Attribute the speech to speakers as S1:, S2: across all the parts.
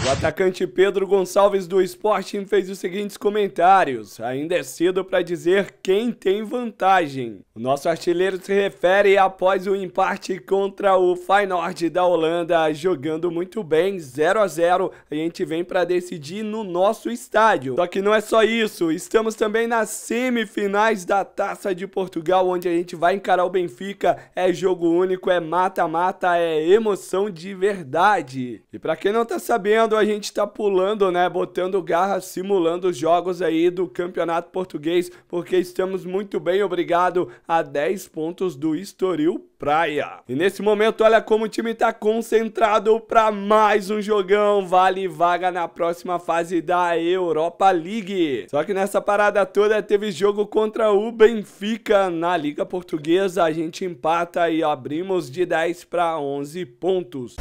S1: O atacante Pedro Gonçalves do Sporting fez os seguintes comentários: ainda é cedo para dizer quem tem vantagem. O nosso artilheiro se refere após o empate contra o Feyenoord da Holanda, jogando muito bem, 0 a 0. A gente vem para decidir no nosso estádio. Só que não é só isso, estamos também nas semifinais da Taça de Portugal, onde a gente vai encarar o Benfica. É jogo único, é mata-mata, é emoção de verdade. E para quem não tá sabendo, a gente tá pulando, né, botando garra, simulando os jogos aí do Campeonato Português, porque estamos muito bem, obrigado, a 10 pontos do Estoril Praia. E nesse momento, olha como o time tá concentrado para mais um jogão, vale vaga na próxima fase da Europa League. Só que nessa parada toda teve jogo contra o Benfica na Liga Portuguesa, a gente empata e abrimos de 10 para 11 pontos.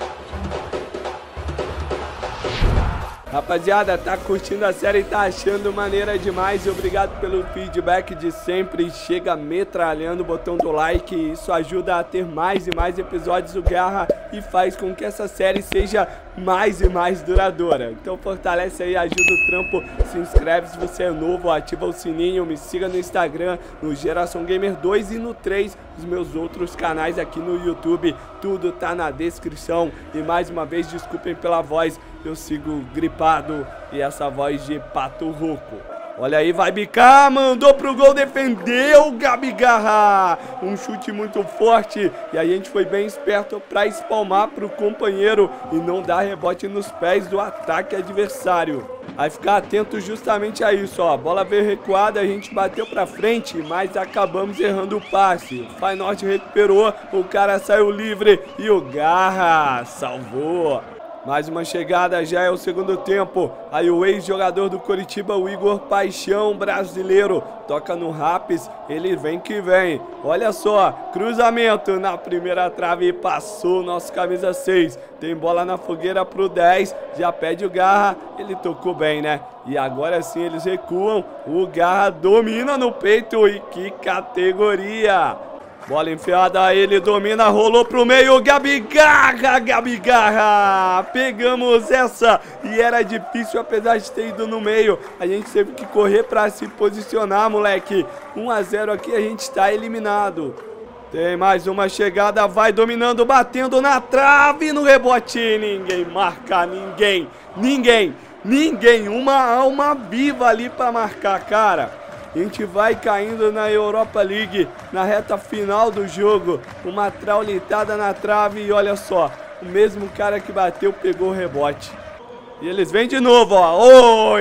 S1: Rapaziada, tá curtindo a série e tá achando maneira demais? Obrigado pelo feedback de sempre. Chega metralhando o botão do like. Isso ajuda a ter mais e mais episódios do Garra e faz com que essa série seja mais e mais duradoura. Então fortalece aí, ajuda o trampo. Se inscreve se você é novo, ativa o sininho, me siga no Instagram, no Geração Gamer 2 e no 3, os meus outros canais aqui no YouTube. Tudo tá na descrição. E mais uma vez, desculpem pela voz, eu sigo gripado e essa voz de pato rouco. Olha aí, vai bicar, mandou pro gol, defendeu, Gabi Garra. Um chute muito forte e a gente foi bem esperto para espalmar pro companheiro e não dar rebote nos pés do ataque adversário. Vai ficar atento justamente a isso, ó. A bola veio recuada, a gente bateu pra frente, mas acabamos errando o passe. O Feyenoord recuperou, o cara saiu livre e o Garra salvou. Mais uma chegada, já é o segundo tempo. Aí o ex-jogador do Coritiba, o Igor Paixão, brasileiro, toca no Rapis, ele vem que vem. Olha só, cruzamento na primeira trave e passou o nosso camisa 6. Tem bola na fogueira pro 10, já pede o Garra, ele tocou bem, né? E agora sim eles recuam, o Garra domina no peito e que categoria! Bola enfiada, ele domina, rolou pro meio, Gabi Garra, pegamos essa e era difícil apesar de ter ido no meio, a gente teve que correr pra se posicionar, moleque. 1 a 0 aqui, a gente tá eliminado. Tem mais uma chegada, vai dominando, batendo na trave, no rebote, ninguém marca, ninguém, uma alma viva ali pra marcar, cara. A gente vai caindo na Europa League, na reta final do jogo, uma traulitada na trave e olha só, o mesmo cara que bateu pegou o rebote. E eles vêm de novo, ó,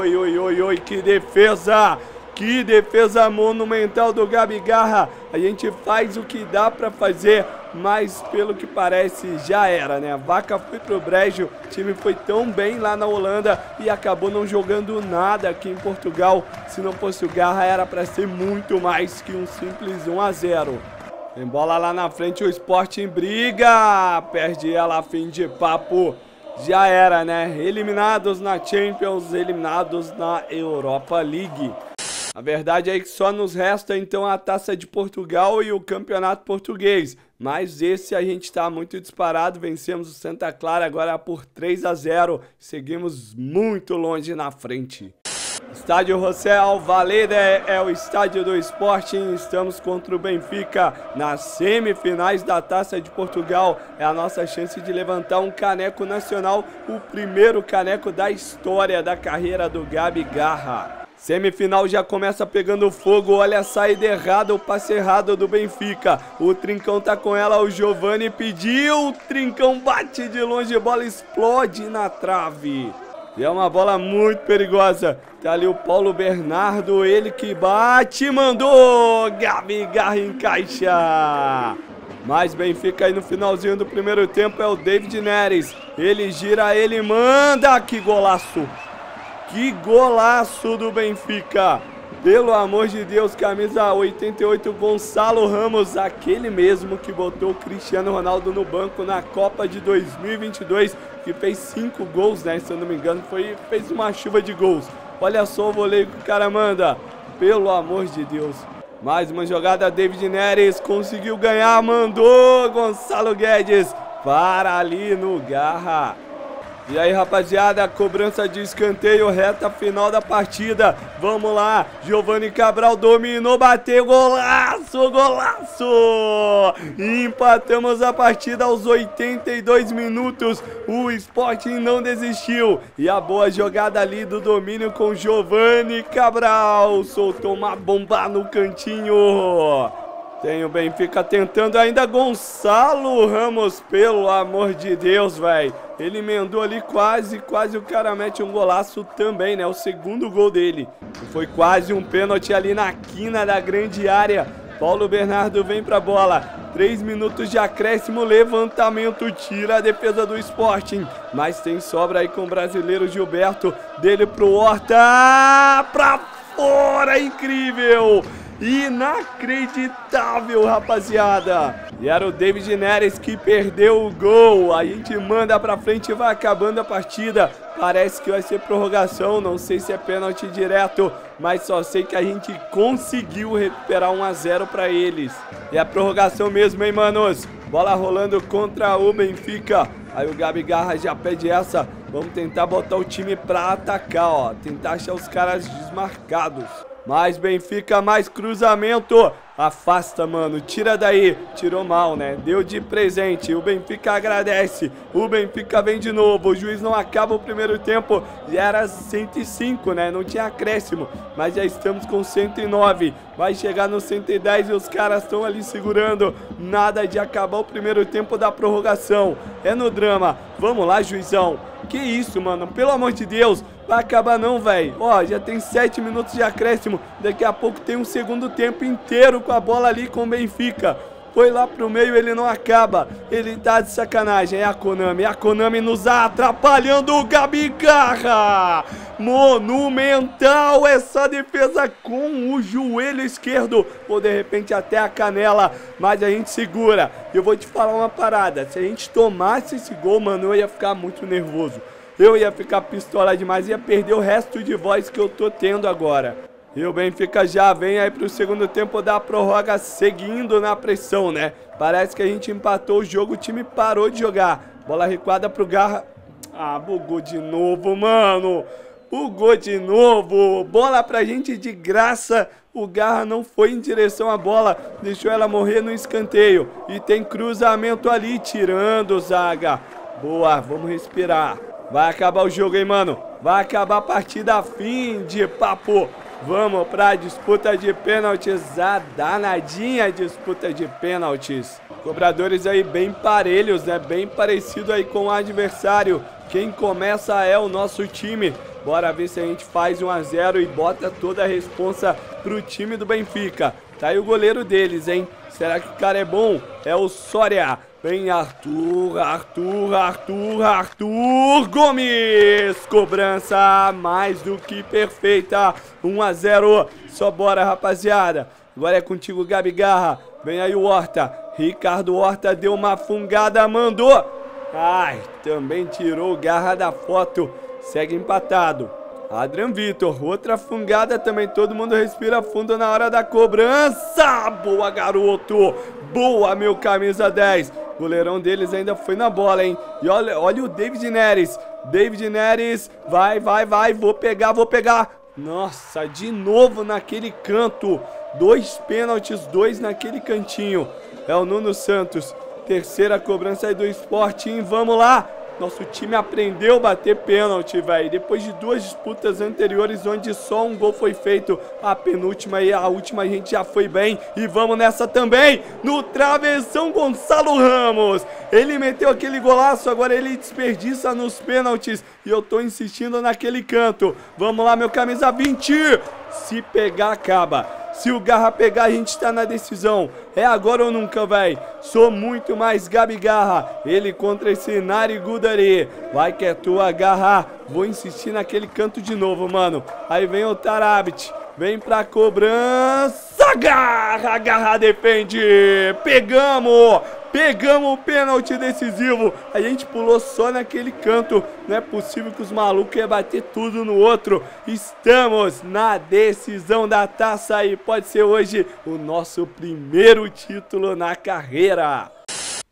S1: oi, que defesa! Que defesa monumental do Gabi Garra. A gente faz o que dá pra fazer, mas pelo que parece já era, né? A vaca foi pro brejo, o time foi tão bem lá na Holanda e acabou não jogando nada aqui em Portugal. Se não fosse o Garra era pra ser muito mais que um simples 1 a 0. Tem bola lá na frente, o Sporting briga, perde ela, fim de papo. Já era, né? Eliminados na Champions, eliminados na Europa League. A verdade é que só nos resta então a Taça de Portugal e o Campeonato Português. Mas esse a gente está muito disparado, vencemos o Santa Clara agora por 3 a 0. Seguimos muito longe na frente. Estádio José Alvalade é o estádio do Sporting, estamos contra o Benfica nas semifinais da Taça de Portugal. É a nossa chance de levantar um caneco nacional, o primeiro caneco da história da carreira do Gabi Garra. Semifinal já começa pegando fogo, olha a saída errada, o passe errado do Benfica. O Trincão tá com ela, o Giovani pediu, o Trincão bate de longe, a bola explode na trave. E é uma bola muito perigosa. Tá ali o Paulo Bernardo, ele que bate, mandou, Gabi Garra encaixa. Mais Benfica aí no finalzinho do primeiro tempo é o David Neres. Ele gira, ele manda, que golaço. Que golaço do Benfica! Pelo amor de Deus, camisa 88, Gonçalo Ramos, aquele mesmo que botou o Cristiano Ronaldo no banco na Copa de 2022, que fez 5 gols, né? Se eu não me engano, fez uma chuva de gols. Olha só o voleio que o cara manda. Pelo amor de Deus. Mais uma jogada, David Neres conseguiu ganhar, mandou Gonçalo Guedes para ali no Garra. E aí, rapaziada, cobrança de escanteio, reta final da partida. Vamos lá, Giovanni Cabral dominou, bateu, golaço, golaço! Empatamos a partida aos 82 minutos. O Sporting não desistiu. E a boa jogada ali do domínio com Giovanni Cabral. Soltou uma bomba no cantinho. Tem o Benfica tentando ainda, Gonçalo Ramos, pelo amor de Deus, velho. Ele emendou ali quase o cara mete um golaço também, né? O segundo gol dele. Foi quase um pênalti ali na quina da grande área. Paulo Bernardo vem pra bola. 3 minutos de acréscimo, levantamento, tira a defesa do Sporting. Mas tem sobra aí com o brasileiro Gilberto. Dele pro Horta. Pra fora, incrível! Inacreditável, rapaziada. E era o David Neres que perdeu o gol. A gente manda pra frente e vai acabando a partida. Parece que vai ser prorrogação, não sei se é pênalti direto, mas só sei que a gente conseguiu recuperar 1 a 0 pra eles. E a prorrogação mesmo, hein, manos? Bola rolando contra o Benfica. Aí o Gabi Garra já pede essa. Vamos tentar botar o time pra atacar, ó. Tentar achar os caras desmarcados. Mais Benfica, mais cruzamento. Afasta, mano, tira daí. Tirou mal, né? Deu de presente. O Benfica agradece. O Benfica vem de novo. O juiz não acaba o primeiro tempo. Já era 105, né? Não tinha acréscimo. Mas já estamos com 109. Vai chegar no 110 e os caras estão ali segurando. Nada de acabar o primeiro tempo da prorrogação. É no drama. Vamos lá, juizão. Que isso, mano? Pelo amor de Deus. Vai acabar não, velho. Ó, já tem 7 minutos de acréscimo. Daqui a pouco tem um segundo tempo inteiro com a bola ali com o Benfica. Foi lá pro meio, ele não acaba. Ele tá de sacanagem. É a Konami nos atrapalhando. O Gabi Garra. Monumental essa defesa com o joelho esquerdo. Ou de repente até a canela. Mas a gente segura. E eu vou te falar uma parada. Se a gente tomasse esse gol, mano, eu ia ficar muito nervoso. Eu ia ficar pistola demais, ia perder o resto de voz que eu tô tendo agora. E o Benfica já vem aí pro segundo tempo da prorroga, seguindo na pressão, né? Parece que a gente empatou o jogo, o time parou de jogar. Bola recuada pro Garra. Ah, bugou de novo, mano. Bugou de novo. Bola pra gente de graça. O Garra não foi em direção à bola, deixou ela morrer no escanteio. E tem cruzamento ali, tirando, zaga. Boa, vamos respirar. Vai acabar o jogo, hein, mano? Vai acabar a partida, fim de papo. Vamos pra disputa de pênaltis, a danadinha disputa de pênaltis. Cobradores aí bem parelhos, né? Bem parecido aí com o adversário. Quem começa é o nosso time. Bora ver se a gente faz 1 a 0 e bota toda a responsa pro time do Benfica. Tá aí o goleiro deles, hein? Será que o cara é bom? É o Soria. Vem Arthur Gomes. Cobrança mais do que perfeita. 1 a 0. Só bora, rapaziada. Agora é contigo, Gabi Garra. Vem aí o Horta. Ricardo Horta deu uma fungada, mandou. Ai, também tirou o Garra da foto. Segue empatado. Adrian Vitor, outra fungada também, todo mundo respira fundo na hora da cobrança. Boa, garoto. Boa, meu camisa 10. Goleirão deles ainda foi na bola, hein. E olha o David Neres. David Neres, vai. Vou pegar. Nossa, de novo naquele canto. 2 pênaltis, 2 naquele cantinho. É o Nuno Santos. Terceira cobrança aí do Sporting. Vamos lá. Nosso time aprendeu a bater pênalti, velho. Depois de 2 disputas anteriores onde só um gol foi feito, a penúltima e a última a gente já foi bem. E vamos nessa também, no travessão, Gonçalo Ramos. Ele meteu aquele golaço, agora ele desperdiça nos pênaltis. E eu tô insistindo naquele canto. Vamos lá, meu camisa 20. Se pegar, acaba. Se o Garra pegar, a gente tá na decisão. É agora ou nunca, véi. Sou muito mais Gabi Garra. Ele contra esse Nari Gudari. Vai que é tua, Garra. Vou insistir naquele canto de novo, mano. Aí vem o Tarabit. Vem pra cobrança. Garra. Garra defende. Pegamos o pênalti decisivo. A gente pulou só naquele canto. Não é possível que os malucos iam bater tudo no outro. Estamos na decisão da taça e pode ser hoje o nosso primeiro título na carreira.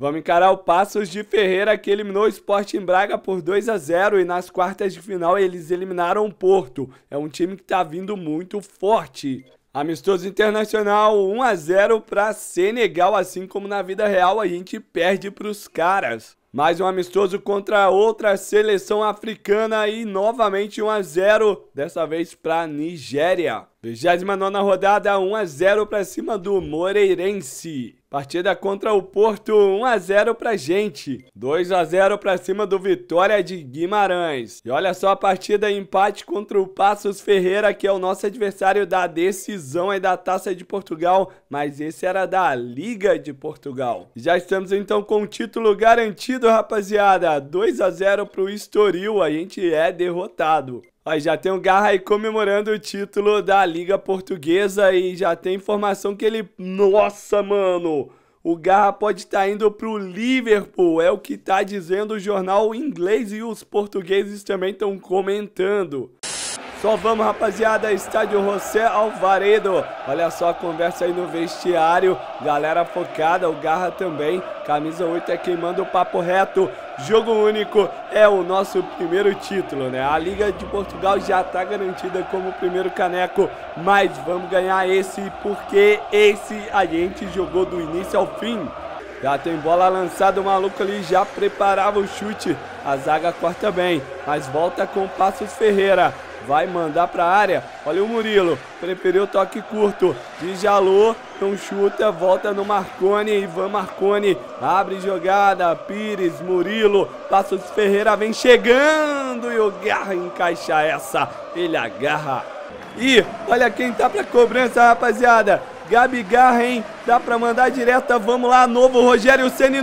S1: Vamos encarar o Paços de Ferreira, que eliminou o Sporting Braga por 2-0 e nas quartas de final eles eliminaram o Porto. É um time que tá vindo muito forte. Amistoso internacional, 1-0 para Senegal, assim como na vida real a gente perde para os caras. Mais um amistoso contra outra seleção africana e novamente 1-0, dessa vez para Nigéria. 29ª rodada, 1-0 para cima do Moreirense. Partida contra o Porto, 1-0 pra gente. 2-0 pra cima do Vitória de Guimarães. E olha só a partida, empate contra o Paços Ferreira, que é o nosso adversário da decisão aí da Taça de Portugal, mas esse era da Liga de Portugal. Já estamos então com o título garantido, rapaziada. 2-0 pro Estoril, a gente é derrotado. Aí já tem o Garra aí comemorando o título da Liga Portuguesa e já tem informação que ele... Nossa, mano! O Garra pode estar indo pro Liverpool, é o que tá dizendo o jornal inglês e os portugueses também estão comentando. Só vamos, rapaziada, estádio José Alvaredo. Olha só a conversa aí no vestiário, galera focada, o Garra também. Camisa 8 é quem manda o papo reto. Jogo único é o nosso primeiro título, né? A Liga de Portugal já tá garantida como o primeiro caneco, mas vamos ganhar esse porque esse a gente jogou do início ao fim. Já tem bola lançada, o maluco ali já preparava o chute. A zaga corta bem, mas volta com o Paços Ferreira. Vai mandar pra área, olha o Murilo, preferiu o toque curto, Djalô, não chuta, volta no Marconi, Ivan Marconi, abre jogada, Pires, Murilo, Paços Ferreira vem chegando e o Garra encaixa essa, ele agarra. E olha quem tá pra cobrança, rapaziada, Gabi Garra, hein, dá pra mandar direta, vamos lá, novo Rogério Ceni,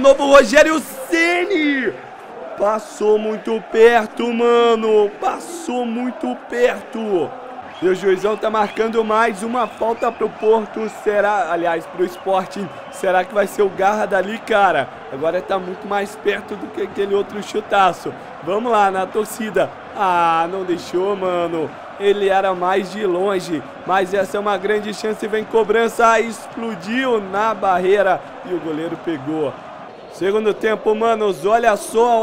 S1: Passou muito perto, mano. Passou muito perto. E o juizão tá marcando mais uma falta pro Porto. Será, aliás, pro Sporting. Será que vai ser o Garra dali, cara? Agora tá muito mais perto do que aquele outro chutaço. Vamos lá, na torcida. Ah, não deixou, mano. Ele era mais de longe. Mas essa é uma grande chance. Vem cobrança. Explodiu na barreira. E o goleiro pegou. Segundo tempo, manos, olha só,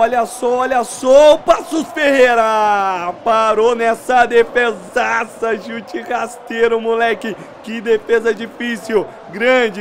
S1: o Paços Ferreira parou nessa defesaça, chute rasteiro, moleque, que defesa difícil, grande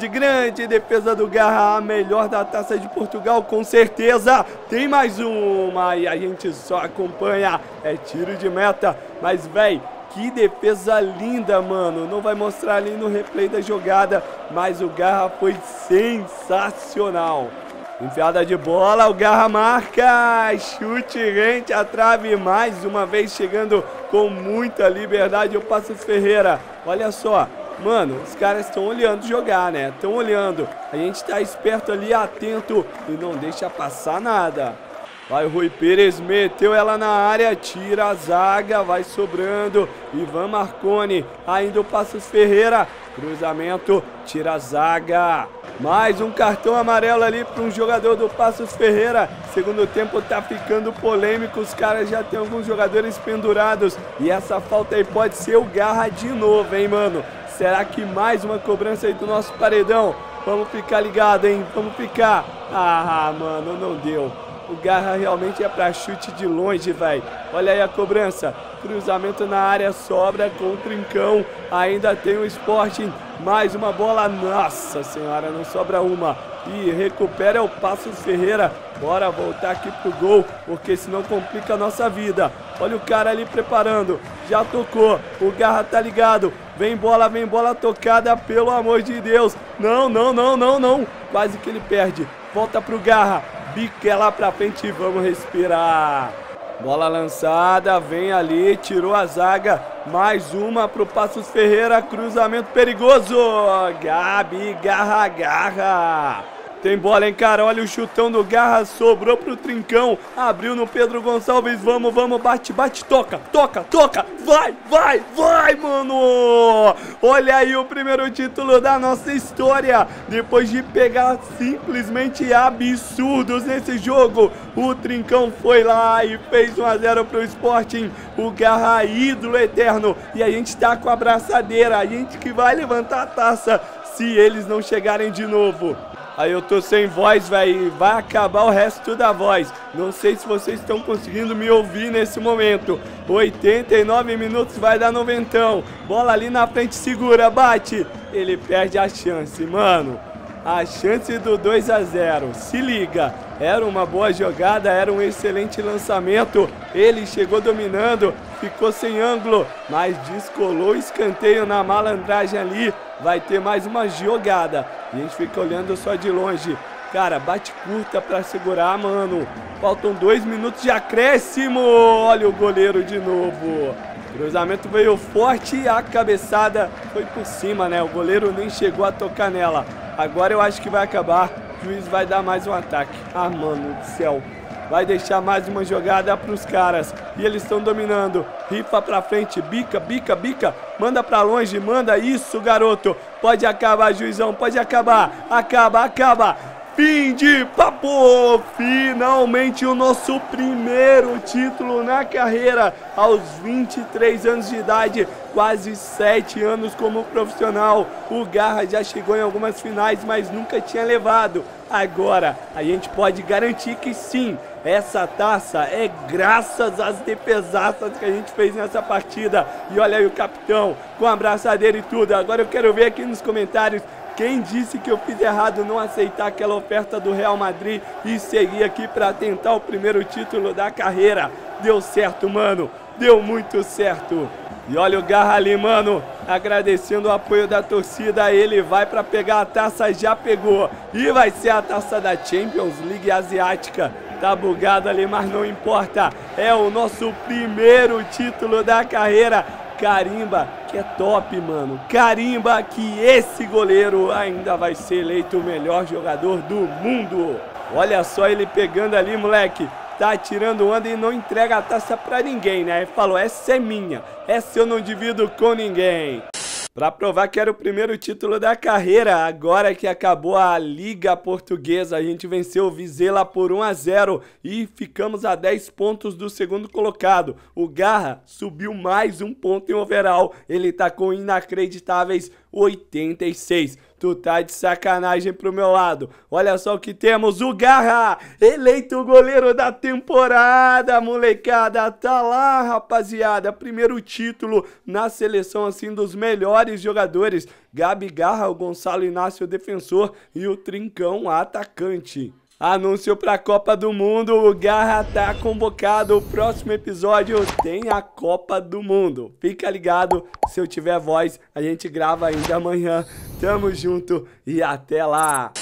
S1: defesa do Garra, a melhor da Taça de Portugal, com certeza, tem mais uma e a gente só acompanha, é tiro de meta, mas véi, que defesa linda, mano. Não vai mostrar ali no replay da jogada, mas o Garra foi sensacional. Enfiada de bola, o Garra marca, chute rente à trave, mais uma vez chegando com muita liberdade o Paços Ferreira. Olha só, mano, os caras estão olhando jogar, né? Estão olhando. A gente tá esperto ali, atento e não deixa passar nada. Vai o Rui Pires, meteu ela na área, tira a zaga, vai sobrando, Ivan Marconi, ainda o Paços Ferreira, cruzamento, tira a zaga, mais um cartão amarelo ali para um jogador do Paços Ferreira, segundo tempo tá ficando polêmico, os caras já tem alguns jogadores pendurados, e essa falta aí pode ser o Garra de novo, hein, mano? Será que mais uma cobrança aí do nosso paredão? Vamos ficar ligado, hein? Vamos ficar. Ah, mano, não deu. O Garra realmente é pra chute de longe, velho. Olha aí a cobrança. Cruzamento na área, sobra com o Trincão. Ainda tem o Sporting. Mais uma bola. Nossa senhora, não sobra uma. E recupera o Paços Ferreira. Bora voltar aqui pro gol, porque senão complica a nossa vida. Olha o cara ali preparando. Já tocou. O Garra tá ligado. Vem bola tocada, pelo amor de Deus. Não. Quase que ele perde. Volta pro Garra. Bica lá pra frente e vamos respirar. Bola lançada, vem ali, tirou a zaga. Mais uma pro Paços Ferreira, cruzamento perigoso. Gabi, Garra. Tem bola, hein, cara? Olha o chutão do Garra, sobrou pro Trincão. Abriu no Pedro Gonçalves, vamos, bate, toca. Vai, mano! Olha aí o primeiro título da nossa história. Depois de pegar simplesmente absurdos nesse jogo, o Trincão foi lá e fez 1-0 pro Sporting. O Garra, ídolo eterno. E a gente tá com a abraçadeira, a gente que vai levantar a taça se eles não chegarem de novo. Aí eu tô sem voz, velho. Vai acabar o resto da voz. Não sei se vocês estão conseguindo me ouvir nesse momento. 89 minutos, vai dar noventão. Bola ali na frente, segura, bate. Ele perde a chance, mano. A chance do 2 a 0. Se liga. Era uma boa jogada, era um excelente lançamento. Ele chegou dominando, ficou sem ângulo, mas descolou o escanteio na malandragem ali. Vai ter mais uma jogada. E a gente fica olhando só de longe. Cara, bate curta pra segurar, mano. Faltam 2 minutos de acréscimo. Olha o goleiro de novo. O cruzamento veio forte e a cabeçada foi por cima, né? O goleiro nem chegou a tocar nela. Agora eu acho que vai acabar. O juiz vai dar mais um ataque. Ah, mano do céu. Vai deixar mais uma jogada pros caras. E eles estão dominando. Rifa pra frente. Bica, bica, bica. Manda pra longe. Manda isso, garoto. Pode acabar, juizão. Pode acabar. Acaba, acaba. Fim de papo! Finalmente o nosso primeiro título na carreira, aos 23 anos de idade, quase 7 anos como profissional. O Garra já chegou em algumas finais, mas nunca tinha levado. Agora, a gente pode garantir que sim, essa taça é graças às defesaças que a gente fez nessa partida. E olha aí o capitão, com a abraçadeira e tudo. Agora eu quero ver aqui nos comentários quem disse que eu fiz errado não aceitar aquela oferta do Real Madrid e seguir aqui para tentar o primeiro título da carreira. Deu certo, mano. Deu muito certo. E olha o Garra ali, mano, agradecendo o apoio da torcida. Ele vai para pegar a taça, já pegou. E vai ser a taça da Champions League Asiática. Tá bugado ali, mas não importa. É o nosso primeiro título da carreira. Carimba, que é top, mano. Carimba que esse goleiro ainda vai ser eleito o melhor jogador do mundo. Olha só ele pegando ali, moleque. Tá tirando onda e não entrega a taça pra ninguém, né? Ele falou, essa é minha. Essa eu não divido com ninguém. Pra provar que era o primeiro título da carreira, agora que acabou a Liga Portuguesa, a gente venceu o Vizela por 1 a 0 e ficamos a 10 pontos do segundo colocado. O Garra subiu mais um ponto em overall, ele tá com inacreditáveis 86. Tu tá de sacanagem pro meu lado. Olha só o que temos, o Garra, eleito o goleiro da temporada, molecada. Tá lá, rapaziada, primeiro título na seleção assim dos melhores jogadores. Gabi Garra, o Gonçalo Inácio, defensor, e o Trincão, atacante. Anúncio pra Copa do Mundo, o Garra tá convocado, o próximo episódio tem a Copa do Mundo. Fica ligado, se eu tiver voz, a gente grava ainda amanhã. Tamo junto e até lá!